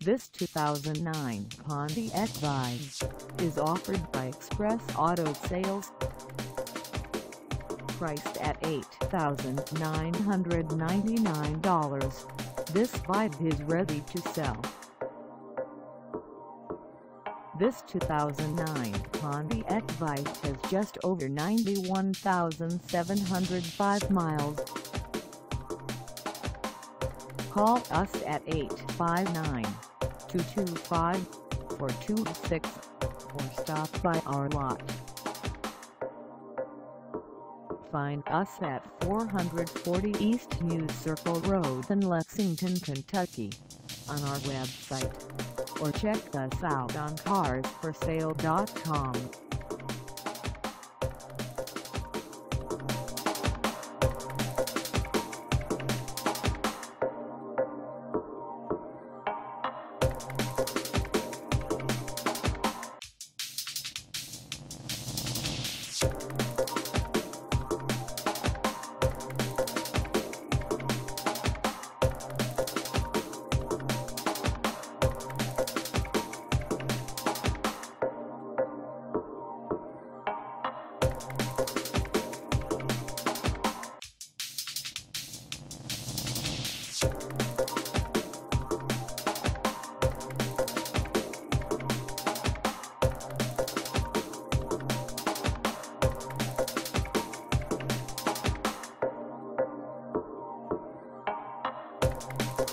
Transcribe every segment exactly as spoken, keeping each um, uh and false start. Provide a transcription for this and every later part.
This two thousand nine Pontiac Vibe is offered by Express Auto Sales. Priced at eight thousand nine hundred ninety-nine dollars, this Vibe is ready to sell. This two thousand nine Pontiac Vibe has just over ninety-one thousand seven hundred five miles. Call us at eight five nine, two two five, four two six or stop by our lot. Find us at four forty East News Circle Road in Lexington, Kentucky, on our website, or check us out on cars for sale dot com.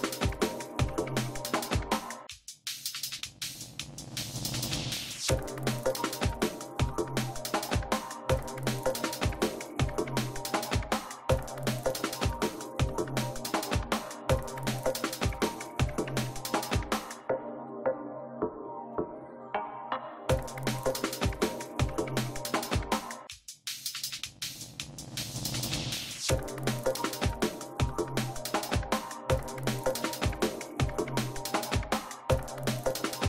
You